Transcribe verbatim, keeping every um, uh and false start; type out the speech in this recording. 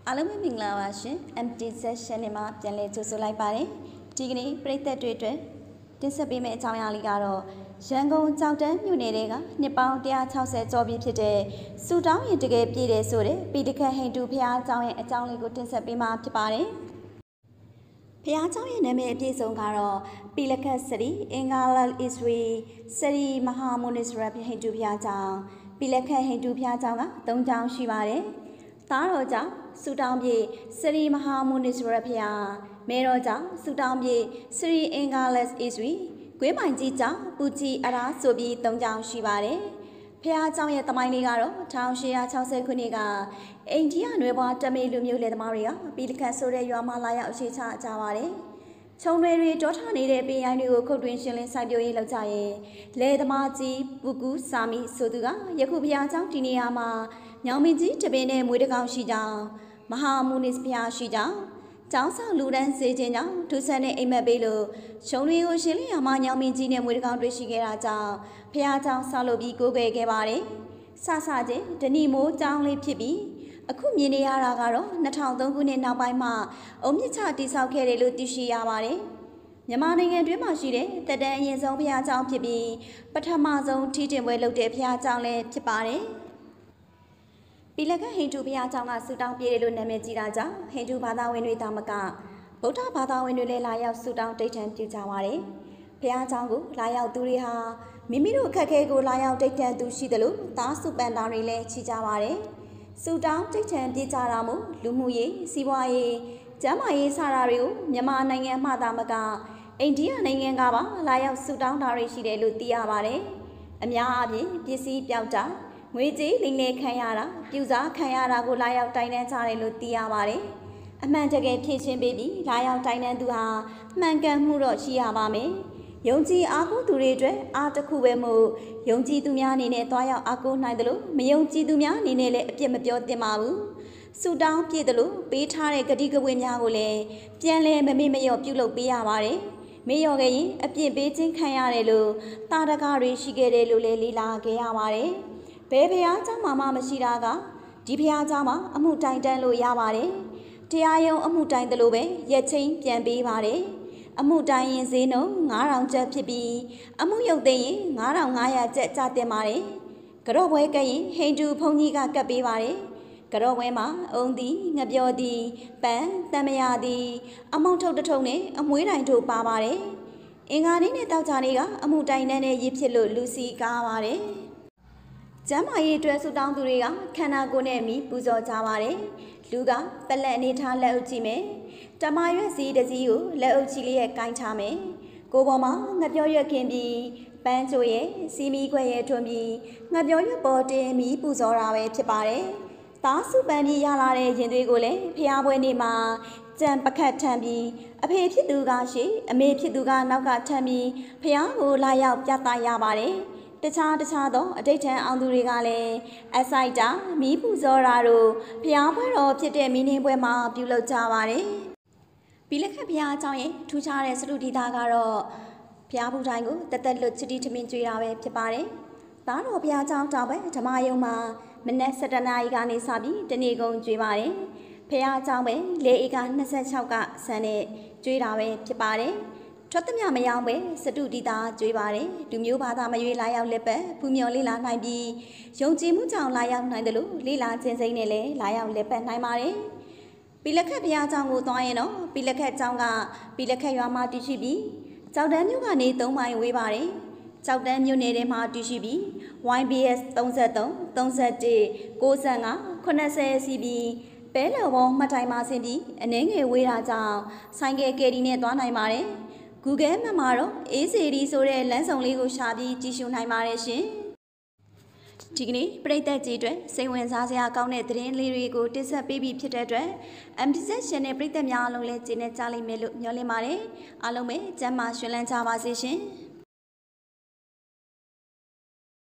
အားလုံးပဲမင်္ဂလာပါရှင် M T session နဲ့မှာပြန်လည်ကြိုဆိုလိုက်ပါတယ်ဒီကနေ့ပရိသတ်တွေအတွက်တင်ဆက်ပေးမယ့်အကြောင်းအရာလေးကတော့ရန်ကုန်ကြောက်တန်းမြို့နယ်တွေကနှစ်ပေါင်းone hundred sixtyကျော်ပြီဖြစ်တဲ့စူတောင်းရင်တကယ်ပြည့်တယ်ဆိုတဲ့ပိဋကတ်ဟိန္ဒူဘုရားကျောင်းရဲ့အကြောင်းလေးကိုတင်ဆက်ပေးမှာဖြစ်ပါတယ်ဘုရားကျောင်းရဲ့နာမည်အပြည့်စုံကတော့ပိလကတ်စရီအင်္ဂါလဣစရီစရီမဟာမုနိစရဟိန္ဒူဘုရားကျောင်းပိလကတ်ဟိန္ဒူဘုရားကျောင်းကသုံးကျောင်းရှိပါတယ်သားတော်ကြောင့်စူတောင်းပြေစရီမဟာမုနိစရဘုရားမဲတော်ကြောင့်စူတောင်းပြေစရီအင်္ဂါလဣစရီကွေးပိုင်ကြီးကြောင့်ပူကြီးအရာဆိုပြီးသုံးကျောင်းရှိပါတယ်ဖះเจ้าရဲ့တမိုင်းလေးကတော့one thousand eight hundred sixtyခုနှစ်ကအိန္ဒိယနွယ်ဘွားတမေလူမျိုးလယ်သမားတွေကပိဋကတ်ဆိုတဲ့ရွာမှာလာရောက်အခြေချကြပါတယ်။ခြုံတွေတွေတောထနေတဲ့ပင်ရိုင်းတွေကိုခုတ်တွင်ရှင်းလင်းစိုက်ပျိုးရေးလုပ်ကြရင်လယ်သမားကြီးပူကူစာမီဆိုသူကယခုဖះเจ้าဒီနေရာမှာညောင်မင်းကြီးတပင်နဲ့မွေးတကောင်ရှိကြောင်းမဟာမုနိဖះရှိကြောင်းကျောင်းဆောင်လူတန်းစေခြင်းကြောင့်ထူးဆန်းတဲ့အိမ်မက်ပေးလို့ရှုံတွေကိုရှင်းလင်းရမှာညောင်မင်းကြီးနဲ့မွေးတကောင်တွေ့ရှိခဲ့တာကြောင့်ဖះเจ้าဆောက်လုပ်ပြီးကိုးကွယ်ခဲ့ပါတယ်။ဆဆချင်းဒဏီမိုးကျောင်းလေးဖြစ်ပြီးအခုမြင်နေရတာကတော့two thousand threeခုနှစ်နောက်ပိုင်းမှာအုံမြင့်ချတိဆောက်ခဲ့တယ်လို့သိရှိရပါတယ်။မြန်မာနိုင်ငံတွင်းမှာရှိတဲ့တက်တန်းအရင်ဆုံးဖះเจ้าဖြစ်ပြီးပထမဆုံးထီးတင်ပွဲလုပ်တဲ့ဖះเจ้าလည်းဖြစ်ပါတယ်။ပိလကတ်ဟိန္ဒူဘုရားကျောင်းကစူတောင်းပြေးတယ်လို့နာမည်ကြီးတာကြောင့်ဟိန္ဒူဘာသာဝင်တွေတောင်မကဗုဒ္ဓဘာသာဝင်တွေလည်းလာရောက်စူတောင်းတိတ်ထန်ပြုကြပါတယ်။ဘုရားကျောင်းကိုလာရောက်သူတွေဟာမိမိတို့အခက်အခဲကိုလာရောက်တိတ်ထန်သူရှိတယ်လို့သားစုပန်တာတွေလည်းချီကြပါတယ်။စူတောင်းတိတ်ထန်ပြေးကြတာမို့လူမှုရေးစီးပွားရေးကျန်းမာရေးစတာတွေကိုမြန်မာနိုင်ငံမှသာမကအိန္ဒိယနိုင်ငံကပါလာရောက်စူတောင်းတာတွေရှိတယ်လို့သိရပါတယ်။အများအားဖြင့်ပစ္စည်းပြောက်တာငွေကြေးလိမ်လည်ခံရတာပြူစားခံရတာကိုလာရောက်တိုင်တန်းကြတယ်လို့သိရပါတယ်။အမှန်တကယ်ဖြည့်ရှင်းပေးပြီးလာရောက်တိုင်တန်းသူဟာမှန်ကန်မှုတော့ရှိရပါမယ်။ယုံကြည်အားကိုးသူတွေအတွက်အားတစ်ခုပဲမို့ယုံကြည်သူများအနေနဲ့တွားရောက်အားကိုးနိုင်တယ်လို့မယုံကြည်သူများအနေနဲ့လည်းအပြစ်မပြောသင့်ပါဘူး။စူတောင်းပြည့်တယ်လို့ပေးထားတဲ့ဂတိကဝတ်များကိုလည်းပြန်လဲမမေ့မလျော့ပြုလုပ်ပေးရပါတယ်။မေ့လျော့ခဲ့ရင်အပြစ်ပေးခြင်းခံရတယ်လို့တာတကားတွေရှိခဲ့တယ်လို့လည်းလေ့လာခဲ့ရပါတယ်။ဘယ်ဘုရားကျောင်းမှာမှမရှိတာကဒီဘုရားကျောင်းမှာအမှုတိုင်တန်းလို့ရပါတယ်။တရားရုံးအမှုတိုင်တယ်လို့ပဲရက်ချင်းပြန်ပေးပါတယ်။အမှုတိုင်ရင်ဈေးနှုန်းfive thousandကျပ်ဖြစ်ပြီးအမှုရုပ်သိမ်းရင်five thousand five hundredကျပ်ကျတင်ပါတယ်။ကြော့ပွဲကရင်ဟိန္ဒူဘုန်းကြီးကကပ်ပေးပါတယ်။ကြော့ပွဲမှာအုံသည်ငပြောသည်ပန်းတံမယာသည်အမောက်ထုတ်တထုံနဲ့အမွှေးတိုင်တို့ပါပါတယ်။အင်္ဂါနေ့နဲ့တောက်ချာနေ့ကအမှုတိုင်တန်းနဲ့ရစ်ဖြစ်လို့လူစီကားပါတယ်။ကျမ်းမာရေးအတွက်ဆူတောင်းသူတွေကခန္ဓာကိုယ်နဲ့မိပူဇော်ကြပါတယ်။လူကပလက်အနေထားလက်အုပ်ကြည့်မယ်။တမရွက်စီတစည်းကိုလက်အုပ်ကြည့်လေးရဲ့ကိုင်းချမယ်။ကိုယ်ပေါ်မှာငပြောရွက်ခင်ပြီးပန်းချိုရဲ့စီမီခွဲရဲ့ထွန်းပြီးငပြောရွက်ပေါ်တင်ပြီးပူဇော်တာပဲဖြစ်ပါတယ်။သားစုပန်းပြီးရလာတဲ့ရင်သွေးကိုလည်းဖျားပွဲနေမှာကြံပခတ်ထမ်းပြီးအဖေဖြစ်သူကရှိအမေဖြစ်သူကနောက်ကထမ်းပြီးဖျားကိုလာရောက်ပြသရပါတယ်။တခြားတခြားသောအတိတ်ထံအောင်သူတွေကလည်းအဆိုင်တာမီးပူဇော်တာတို့ဖျားပွဲတော်ဖြစ်တဲ့မီးနှင်းပွဲမှာပြုလုပ်ကြပါတယ်။ပိလကတ်ဘုရားကျောင်းရဲ့ထူးခြားတဲ့စတုဒီတာကတော့ဘုရားဘူးတိုင်းကိုတသက်လွတ်ချစ်တီထမင်းကျွေးတာပဲဖြစ်ပါတယ်။သားတော်ဘုရားကျောင်းတောင်ပဲဓမ္မယုံမှာမနက်sevenနာရီကနေစပြီးတနေ့ကုန်ကျွေးပါတယ်။ဘုရားကျောင်းပဲလေဧကtwenty-sixကဆန်နဲ့ကျွေးတာပဲဖြစ်ပါတယ်။ထွက်သမျှမယောင်းပဲစတုဒီတာကျွေးပါတယ်လူမျိုးဘာသာမရွေးလာရောက်လက်ပတ်ဖူးမြော်လေးလာနိုင်ပြီးယုံကြည်မှုကြောင့်လာရောက်နိုင်တယ်လို့လေးလာခြင်းစိမ့်နဲ့လည်းလာရောက်လက်ပတ်နိုင်ပါတယ်ပိလကတ်ဘုရားကျောင်းကိုသွားရင်တော့ပိလကတ်ကျောင်းကပိလကတ်ရွာမှာတည်ရှိပြီးကြောက်တန်းမြို့ကနေthreeမိုင်ဝေးပါတယ်ကြောက်တန်းမြို့နယ်ထဲမှာတည်ရှိပြီး Y B S thirty-three thirty-one ninety-five seventyစီပြီးပဲလော်ဘောမှတ်တိုင်မှာဆင်းပြီးအနှဲငယ်ဝေးတာကြောင့်ဆိုင်ကယ်ကယ်ရီနဲ့သွားနိုင်ပါတယ်Google မှာမှာတော့ A series ဆိုတဲ့လမ်းဆောင်လေးကိုရှာပြီးကြည့်ရှုနိုင်ပါတယ်ရှင်။ဒီကနေ့ပရိသတ်ကြီးအတွက်စိတ်ဝင်စားစရာကောင်းတဲ့သတင်းလေးတွေကိုတင်ဆက်ပေးပြီးဖြစ်တဲ့အတွက် M T session နဲ့ပရိသတ်များအားလုံးလည်းကျေနပ်ကြလိမ့်မယ်လို့မျှော်လင့်ပါတယ်။အားလုံးပဲကျန်းမာရွှင်လန်းကြပါစေရှင်။